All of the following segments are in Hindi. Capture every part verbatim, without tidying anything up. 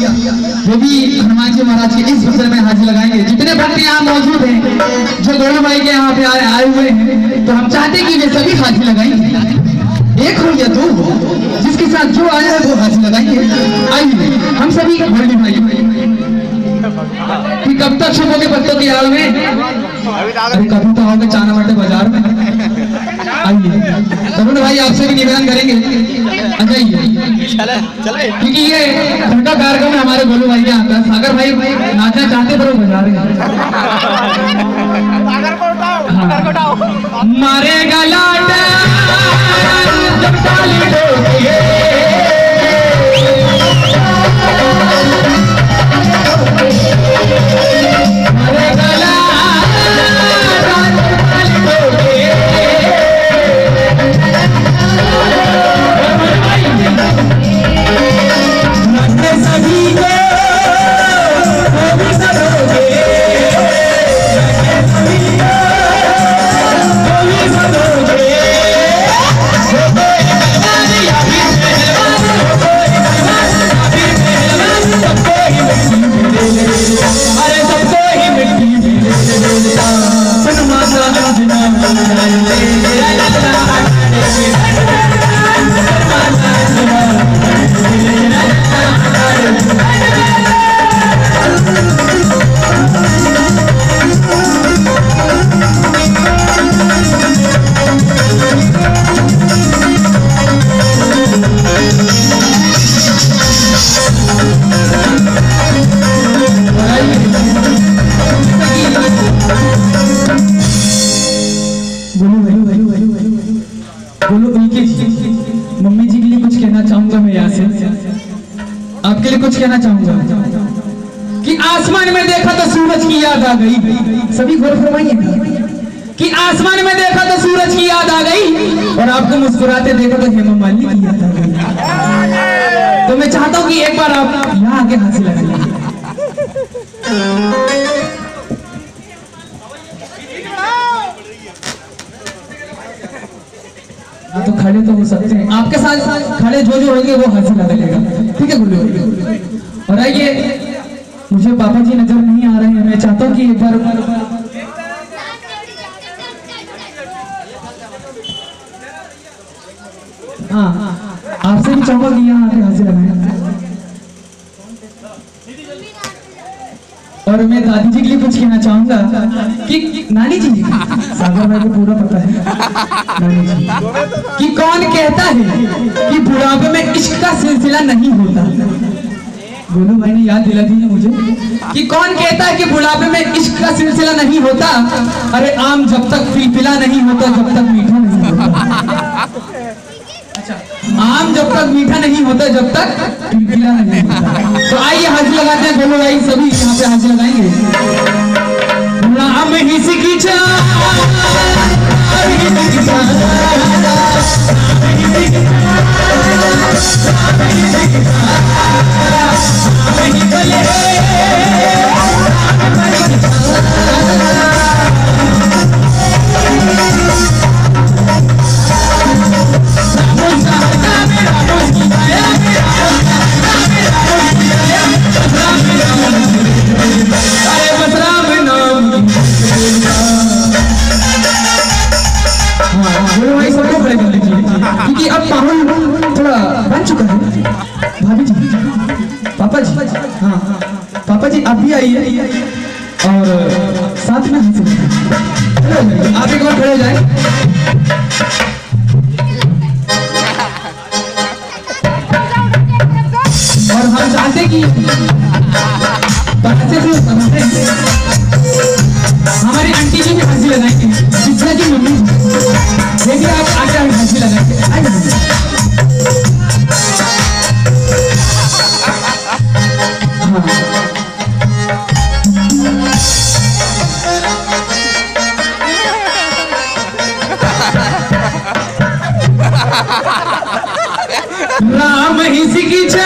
वो भी हनुमान जी महाराज के इस फसल में हाजिर लगाएंगे। जितने भक्त यहाँ मौजूद हैं जो गोलू भाई के यहाँ पे आए आए हुए हैं, तो हम चाहते हैं कि वे सभी हाजिर लगाएंगे, एक हो या दो हो, जिसके साथ जो आया है वो हाजिर लगाएंगे। आइए हम सभी गोलू भाई कि कब तक शुभ के पत्तों की आड़ में, अरे कभी तो आओगे चाना माटे बाजार में। आइए तरुण भाई आपसे भी निवेदन करेंगे आ जाइए, क्योंकि ये घर का कार्यक्रम हमारे गोलू भाई के आता है। सागर भाई नाचना चाहते पर वो बजा रहे हैं। मारेगा लाट जब ताली ठोके, मम्मी जी के लिए कुछ कहना चाहूंगा मैं यहाँ से, आपके लिए कुछ कहना चाहूंगा कि आसमान में देखा तो सूरज की याद आ गई। सभी गौर फरमाइए कि आसमान में देखा तो सूरज की याद आ गई और आपको मुस्कुराते देखा तो हेमा मालिनी की याद आ गई। तो मैं चाहता हूँ कि एक बार आप यहाँ आके हासिल लगाइए। तो खड़े तो हो सकते हैं, आपके साथ खड़े जो जो होंगे वो हासिल लगेगा, ठीक है बोलो। और आइए, मुझे पापा जी नजर नहीं आ रहे हैं, मैं चाहता हूँ कि एक बार हाँ आपसे भी चाहूंगा कि यहाँ आके हासिल लगाएं। और मैं दादी जी के लिए कुछ कहना चाहूंगा कि नानी जी, सागर भाई को पूरा पता है नानी जी, कि कौन कहता है कि बुढ़ापे में इश्क का सिलसिला नहीं होता। गोलू भाई ने याद दिला दी है मुझे कि कौन कहता है कि बुढ़ापे में इश्क का सिलसिला नहीं होता। अरे आम जब तक पिलपिला नहीं होता जब तक मीठा नहीं होता। अच्छा, आम जब तक मीठा नहीं होता जब तक पिलपिला नहीं होता। तो आइए हाजिर लगाते हैं गोलू भाई, सभी यहाँ पे हाजिर लगाएंगे। राम ही सिकी क्योंकि अब माहौल थोड़ा बन चुका है। भाभी जी, पापा जी, हाँ पापा जी आप भी आइए और साथ में हासिल आप एक बार खड़े जाए। और हम चाहते कि हमारी आंटी जी भी हंसी लगाएंगे, जिससे कि मम्मी देखिए आप आगे आगे हंसी लगाएंगे। राम ही सिकी जा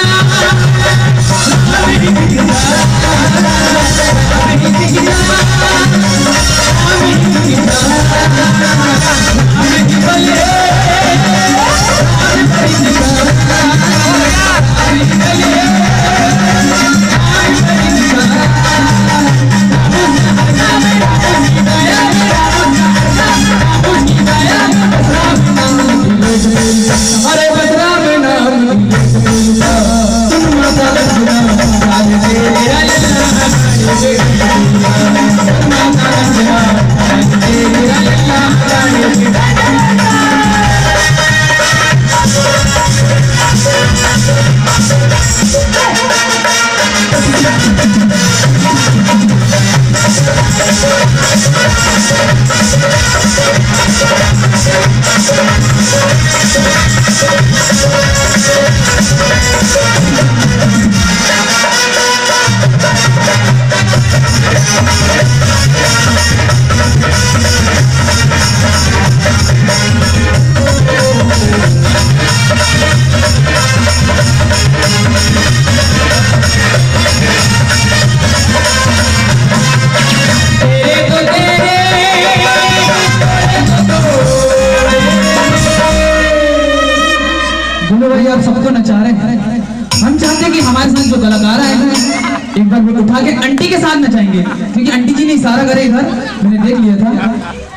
आप सबको नचा रहे हैं। हम चाहते हैं कि हमारे साथ जो कलाकार आए हैं एक बार वो उठा के आंटी के साथ नचाएंगे, क्योंकि आंटी जी ने इशारा करे इधर, मैंने देख लिया था।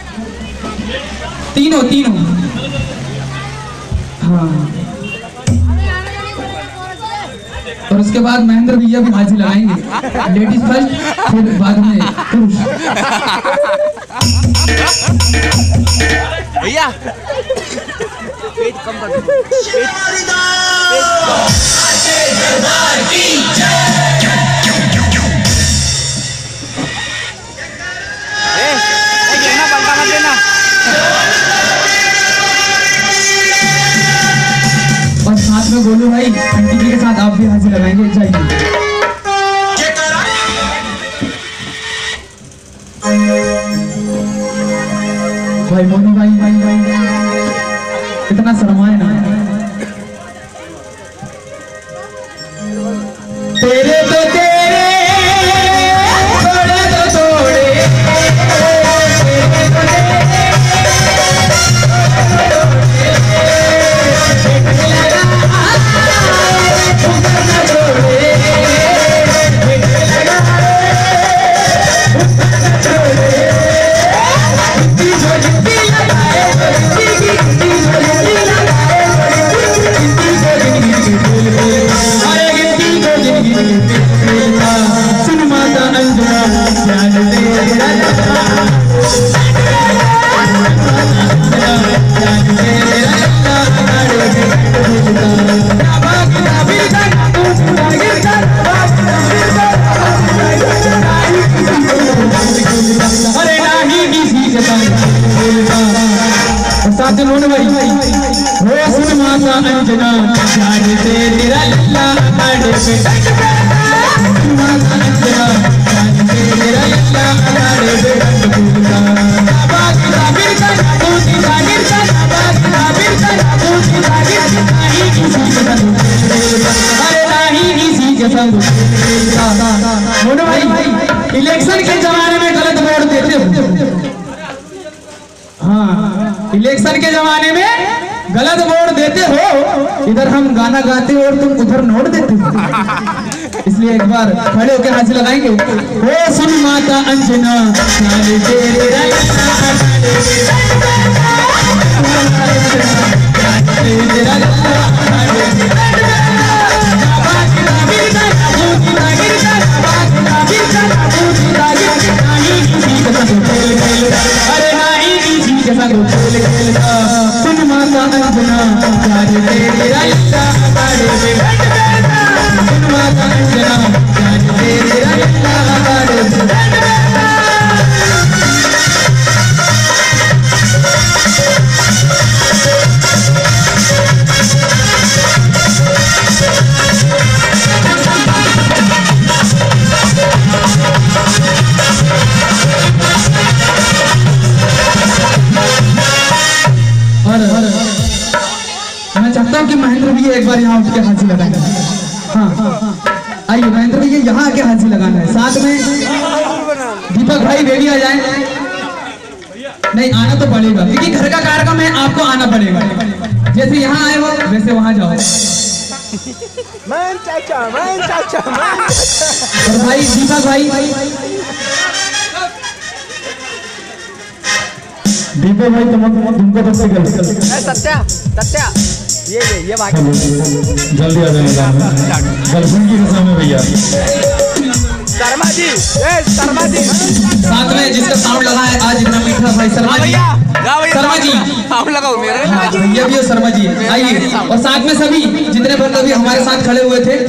तीनों तीनों हाँ, और उसके बाद महेंद्र भैया भी हाजिर लगाएंगे। लेडीज फर्स्ट, फिर बाद में पुरुष। भैया पेज कम कर दो, पेज और साथ में गोलू भाई आंटी जी के साथ आप भी हाजिर लगाएंगे। चाहिए भाई मोनू भाई भाई भाई इतना शर्माए ना। तेरे तो तेरे थोड़े तो थोड़े अंजना जान से तेरा लल्ला आड़े पे अंजना जान से तेरा लल्ला आड़े पे बाग साबिर का तूती साबिर का बाग साबिर का तूती साबिर नहीं किसी के संग अरे नहीं किसी के संग। मोनू भाई इलेक्शन के जमाने में गलत वोट देते हो। हाँ, इलेक्शन के जमाने में गलत वोट देते हो, इधर हम गाना गाते हो और तुम उधर नोट देते हो। इसलिए एक बार खड़े होकर हाथ लगाएंगे। ओ सुन माता अंजना जाने तेरे अरे नहीं किसी के संग सुन माता अंजना जाने तेरे रास्ता आड़े पे सुन माता अंजना जाने तेरे रास्ता आड़े पे। मैं चाहता हूँ कि महेंद्र भैया एक बार यहाँ उठ के हाथी लगाएं। हाँ आइए महेंद्र भैया यहाँ आके हाथी लगाना है। साथ में दीपक भाई बेबी आ जाए। नहीं आना तो पड़ेगा, क्योंकि घर का कार्यक्रम है, आपको आना पड़ेगा। जैसे यहाँ आए हो वैसे वहाँ जाओ। मैं चाचा, मैं चाचा, मैं चाचा। और भाई दीपक भाई दीपक भाई तुम तुमको बस से सत्या सत्या ये ये ये बाकी जल्दी आ जाएगा गर्लफ्रेंड की रस्म में भैया। शर्मा जी, ए शर्मा जी साथ में जिसका साउंड लगा है आज इतना मीठा भाई शर्मा जी। शर्मा जी साउंड लगाओ मेरे भैया भी हो शर्मा जी आइए। और साथ में सभी जितने बंद अभी हमारे साथ खड़े हुए थे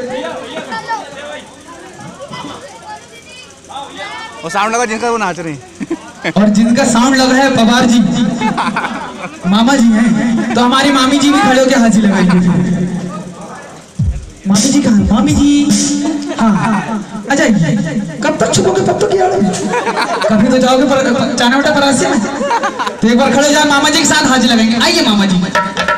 और साउंड लगा जिनका वो नाच रहे और जिनका साउंड लगा है पवार जी मामा जी हैं, तो हमारी मामी जी भी खड़े होकर हाथी लगाएंगे। मामी जी कहाँ? मामी जी हाँ आ जाइए। कब तक छुपोगे तब तक यार, कभी तो जाओगे पर चाना वटा परासे में, तो एक बार खड़े जाए मामा जी के साथ हाजिर लगाएंगे। आइए मामा जी।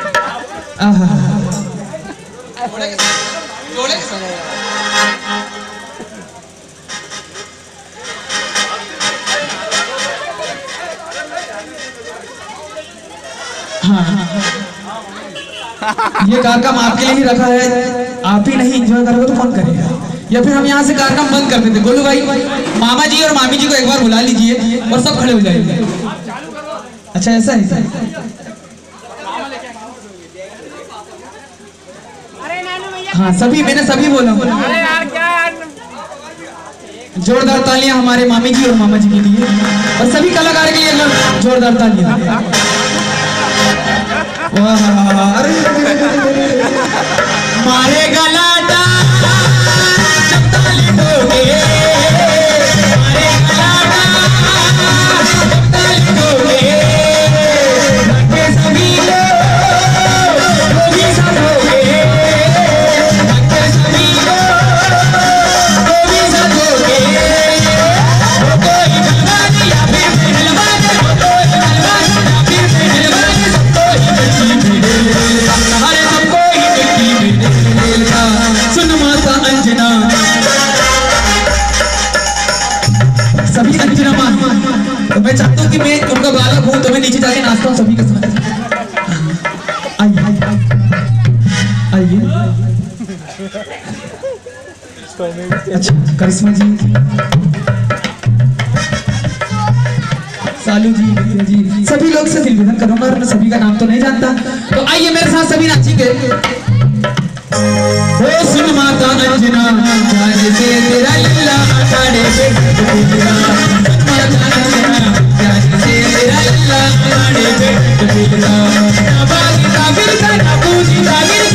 हाँ ये कार्यक्रम आपके लिए ही रखा है, आप ही नहीं एंजॉय करोगे तो कौन करेगा? या फिर हम यहाँ से कार्यक्रम बंद कर देते। गोलू भाई मामा जी और मामी जी को एक बार बुला लीजिए और सब खड़े हो जाइए। अच्छा ऐसा है? हाँ सभी, मैंने सभी बोला। अरे यार क्या यार, जोरदार तालियां हमारे मामी जी और मामा जी के लिए और सभी कलाकार के लिए जोरदार तालियां। वाह अरे मारे गलाटा जब ताली ठोके, मारे गलाटा जब ताली ठोके, लगे सभी लोग वो भी साथ हो गए, लगे सभी लोग वो भी साथ हो गए। वो कोई जलवान या फिर पहलवान, वो कोई जलवान या फिर पहलवान, सबको ही मिट्टी में, अरे सबको ही मिट्टी में का। सुन माता अंजना, सभी अंजना माँ, तो मैं चाहता हूँ कि मैं उनका बालक हूँ, तो मैं नीचे जाके नाचता हूँ सभी के साथ। आइए आइए। अच्छा करिश्मा जी, सालू जी, विद्या जी, सभी लोग से निवेदन करूंगा और मैं सभी का नाम तो नहीं जानता, तो आइए मेरे साथ सभी नाचेंगे। ओ सुन माता अंजना, जाने से तेरा लीला अखाड़े पे टूटेगा, माता अंजना, जाने से तेरा लीला अखाड़े पे टूटेगा। ना बागी काबिल का, ना पूजी काबिल